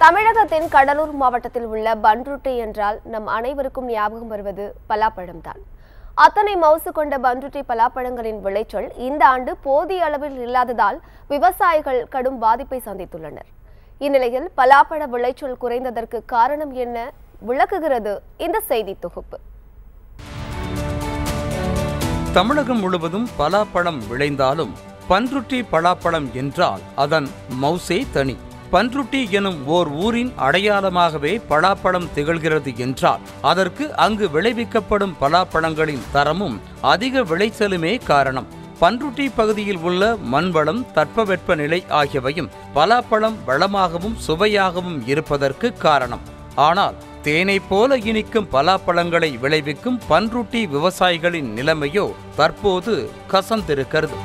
தமிழகத்தின் கடலூர் மாவட்டத்தில் உள்ள பன்ருட்டி என்றால் நம் அனைவருக்கும் ஞாபகம் வருவது பலாப்பழம்தான். அத்தனை மவுசு கொண்ட பன்ருட்டி பலாப்பழங்களின் விளைச்சல் இந்த ஆண்டு போதிய அளவில் இல்லாததால் விவசாயிகள் கடும் பாதிப்பை சந்தித்துள்ளனர். இந்நிலையில் பலாப்பழ விளைச்சல் குறைந்ததற்கு காரணம் என்ன விளக்குகிறது இந்த செய்தி தொகுப்பு. தமிழகம் முழுவதும் பலாப்பழம் விளைந்தாலும் பன்ருட்டி பலாப்பழம் என்றால் அதன் மவுசே தனி. பன்ருட்டி எனும் ஓர் ஊரின் அடையாளமாகவே பலாப்பழம் திகழ்கிறது என்றால் அதற்கு அங்கு விளைவிக்கப்படும் பலாப்பழங்களின் தரமும் அதிக விளைச்சலுமே காரணம். பன்ருட்டி பகுதியில் உள்ள மண்வளம், தட்பவெப்பநிலை ஆகியவையும் பலாப்பழம் வளமாகவும் சுவையாகவும் இருப்பதற்கு காரணம். ஆனால் தேனை போல இனிக்கும் பலாப்பழங்களை விளைவிக்கும் பன்ருட்டி விவசாயிகளின் நிலைமையோ தற்போது கசந்திருக்கிறது.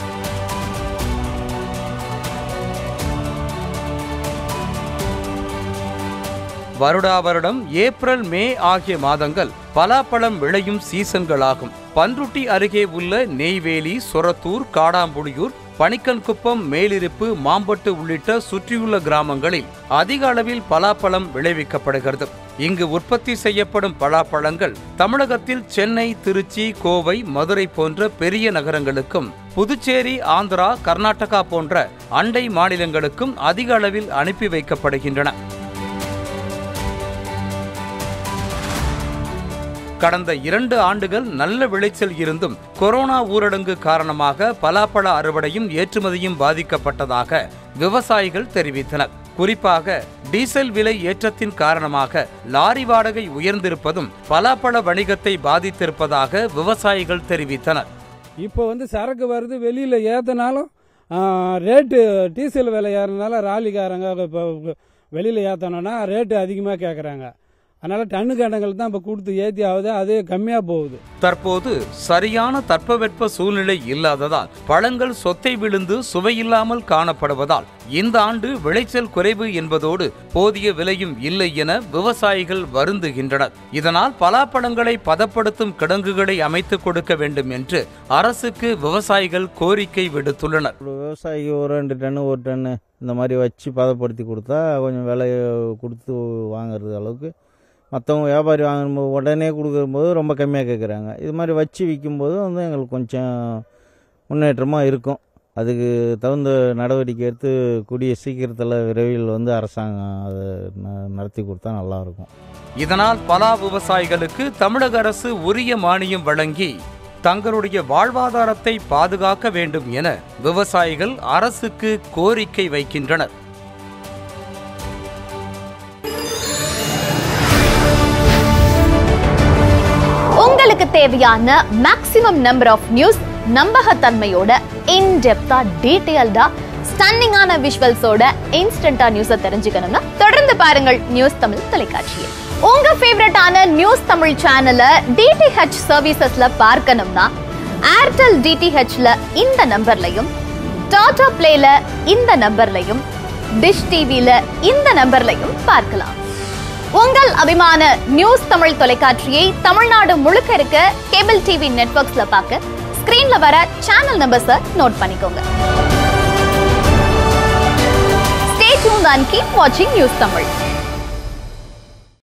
வருடா வருடம் ஏப்ரல், மே ஆகிய மாதங்கள் பலாப்பழம் விளையும் சீசன்களாகும். பன்ருட்டி அருகே உள்ள நெய்வேலி, சொரத்தூர், காடாம்புளியூர், பணிக்கன்குப்பம், மேலிருப்பு, மாம்பட்டு உள்ளிட்ட சுற்றியுள்ள கிராமங்களில் அதிக அளவில் பலாப்பழம் விளைவிக்கப்படுகிறது. இங்கு உற்பத்தி செய்யப்படும் பலாப்பழங்கள் தமிழகத்தில் சென்னை, திருச்சி, கோவை, மதுரை போன்ற பெரிய நகரங்களுக்கும், புதுச்சேரி, ஆந்திரா, கர்நாடகா போன்ற அண்டை மாநிலங்களுக்கும் அதிக அளவில் அனுப்பி வைக்கப்படுகின்றன. கடந்த 2 ஆண்டுகள் நல்ல விளைச்சல் இருந்தும் கொரோனா ஊரடங்கு காரணமாக பலாப்பழ அறுவடையும் ஏற்றுமதியும் பாதிக்கப்பட்டதாக விவசாயிகள் தெரிவித்தனர். குறிப்பாக டீசல் விலை ஏற்றத்தின் காரணமாக லாரி வாடகை உயர்ந்திருப்பதும் பலாப்பழ வணிகத்தை பாதித்திருப்பதாக விவசாயிகள் தெரிவித்தனர். இப்போ சரக்கு வருது, வெளியில் ஏற்றினாலும் ரேட்டு டீசல் விலை ஏறினால ராலிக்காரங்க வெளியில் ஏற்றணும்னா ரேட்டு அதிகமாக கேட்குறாங்க. அதனால டன்னு கணக்கில் தான் இப்போ கொடுத்து ஏற்றி ஆகுது, அதே கம்மியாக போகுது. தற்போது சரியான தட்பவெட்ப சூழ்நிலை இல்லாததால் பழங்கள் சொத்தை விழுந்து சுவையில்லாமல் காணப்படுவதால் இந்த ஆண்டு விளைச்சல் குறைவு என்பதோடு போதிய விலையும் இல்லை என விவசாயிகள் வருந்துகின்றனர். இதனால் பலாப்பழங்களை பதப்படுத்தும் கிடங்குகளை அமைத்துக் கொடுக்க வேண்டும் என்று அரசுக்கு விவசாயிகள் கோரிக்கை விடுத்துள்ளனர். விவசாயிக்கு ஒரு 2 டன்னு 1 டன்னு இந்த மாதிரி வச்சு பதப்படுத்தி கொடுத்தா கொஞ்சம் விலை கொடுத்து வாங்குறது அளவுக்கு. மற்றவங்க வியாபாரி வாங்கும்போது உடனே கொடுக்கும்போது ரொம்ப கம்மியாக கேட்குறாங்க. இது மாதிரி வச்சு விற்கும்போது எங்களுக்கு கொஞ்சம் முன்னேற்றமாக இருக்கும். அதுக்கு தகுந்த நடவடிக்கை எடுத்து கூடிய சீக்கிரத்தில் விரைவில் அரசாங்கம் அதை நடத்தி கொடுத்தா நல்லாயிருக்கும். இதனால் பலா விவசாயிகளுக்கு தமிழக அரசு உரிய மானியம் வழங்கி தங்களுடைய வாழ்வாதாரத்தை பாதுகாக்க வேண்டும் என விவசாயிகள் அரசுக்கு கோரிக்கை வைக்கின்றனர். உங்களுக்கு தேவையான மேக்ஸிமம் நம்பர் ஆஃப் நியூஸ் நம்பகத்தன்மையோட இன்டெப்தா டீடைல்டா ஸ்டன்னிங்கான விஷுவல்ஸோட இன்ஸ்டன்டா நியூஸை தெரிஞ்சுக்கணும்னா தொடர்ந்து பாருங்கள் நியூஸ் தமிழ் தொலைக்காட்சியை. உங்க ஃபேவரட்டான நியூஸ் தமிழ் சேனலை டிடிஹெச் சர்வீசஸ்ல பார்க்கணும்னா ஏர்டெல் டிடிஹெச்ல இந்த நம்பர்லையும், டாடா பிளேல இந்த நம்பர்லையும், டிஷ் டிவில இந்த நம்பர்லையும் பார்க்கலாம். உங்கள் அபிமான நியூஸ் தமிழ் தொலைக்காட்சியை தமிழ்நாடு முழுக்க இருக்க கேபிள் டிவி நெட்வொர்க்ஸ்ல பார்க்க ஸ்கிரீன்ல வர சேனல் நம்பர்ஸை நோட் பண்ணிக்கோங்க. Stay tuned and keep watching news Tamil.